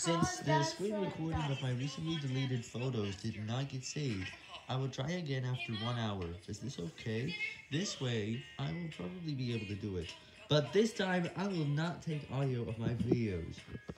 Since the screen recording of my recently deleted photos did not get saved, I will try again after 1 hour. Is this okay? This way, I will probably be able to do it. But this time, I will not take audio of my videos.